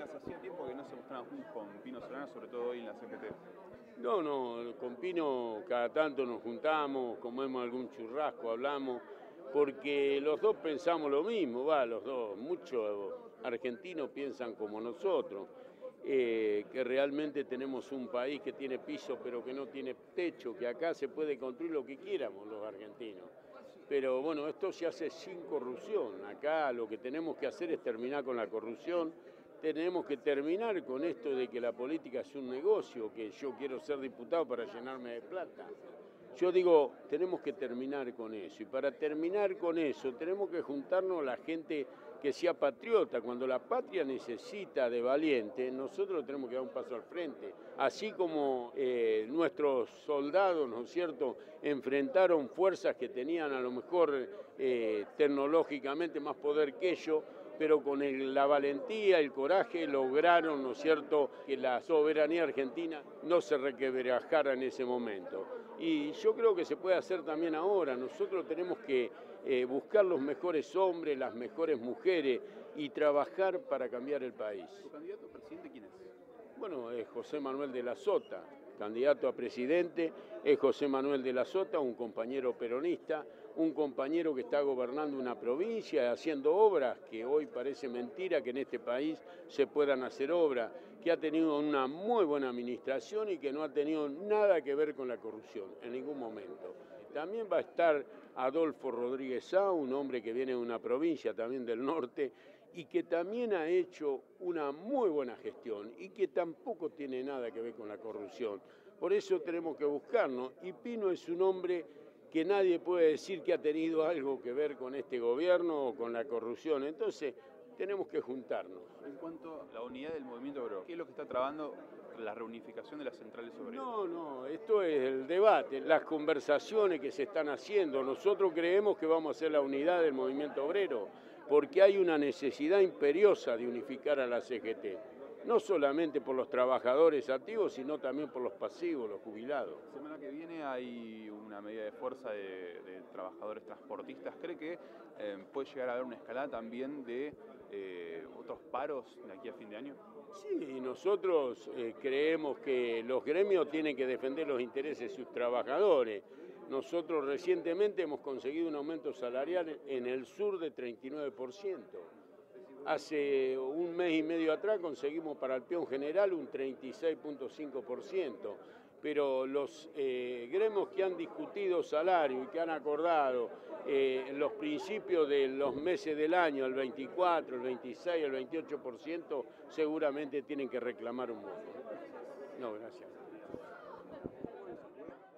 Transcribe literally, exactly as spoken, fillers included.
Buenas, hacía tiempo que no se mostraban juntos con Pino Solana, sobre todo hoy en la C G T. No, no, con Pino cada tanto nos juntamos, comemos algún churrasco, hablamos, porque los dos pensamos lo mismo, va, los dos, muchos argentinos piensan como nosotros, eh, que realmente tenemos un país que tiene piso pero que no tiene techo, que acá se puede construir lo que quieramos los argentinos. Pero bueno, esto se hace sin corrupción, acá lo que tenemos que hacer es terminar con la corrupción. Tenemos que terminar con esto de que la política es un negocio, que yo quiero ser diputado para llenarme de plata. Yo digo, tenemos que terminar con eso. Y para terminar con eso, tenemos que juntarnos la gente que sea patriota. Cuando la patria necesita de valiente, nosotros tenemos que dar un paso al frente. Así como eh, nuestros soldados, ¿no es cierto?, enfrentaron fuerzas que tenían a lo mejor eh, tecnológicamente más poder que ellos, pero con el, la valentía, el coraje, lograron, ¿no es cierto?, que la soberanía argentina no se requebrajara en ese momento. Y yo creo que se puede hacer también ahora. Nosotros tenemos que eh, buscar los mejores hombres, las mejores mujeres y trabajar para cambiar el país. ¿Tu candidato a presidente quién es? Bueno, es José Manuel de la Sota, candidato a presidente, es José Manuel de la Sota, un compañero peronista, un compañero que está gobernando una provincia, haciendo obras que hoy parece mentira que en este país se puedan hacer obras, que ha tenido una muy buena administración y que no ha tenido nada que ver con la corrupción en ningún momento. También va a estar Adolfo Rodríguez Sá, un hombre que viene de una provincia también del norte y que también ha hecho una muy buena gestión y que tampoco tiene nada que ver con la corrupción. Por eso tenemos que buscarnos. Y Pino es un hombre que nadie puede decir que ha tenido algo que ver con este gobierno o con la corrupción. Entonces, tenemos que juntarnos. En cuanto a la unidad del movimiento obrero, ¿qué es lo que está trabando la reunificación de las centrales obreras? No, no, esto es el debate, las conversaciones que se están haciendo. Nosotros creemos que vamos a hacer la unidad del movimiento obrero, porque hay una necesidad imperiosa de unificar a la C G T. No solamente por los trabajadores activos, sino también por los pasivos, los jubilados. La semana que viene hay una medida de fuerza de, de trabajadores transportistas. ¿Cree que eh, puede llegar a haber una escalada también de eh, otros paros de aquí a fin de año? Sí, nosotros eh, creemos que los gremios tienen que defender los intereses de sus trabajadores. Nosotros recientemente hemos conseguido un aumento salarial en el sur de treinta y nueve por ciento. Hace un mes y medio atrás conseguimos para el peón general un treinta y seis punto cinco por ciento, pero los eh, gremios que han discutido salario y que han acordado eh, los principios de los meses del año, el veinticuatro, el veintiséis, el veintiocho por ciento, seguramente tienen que reclamar un bono. No, gracias.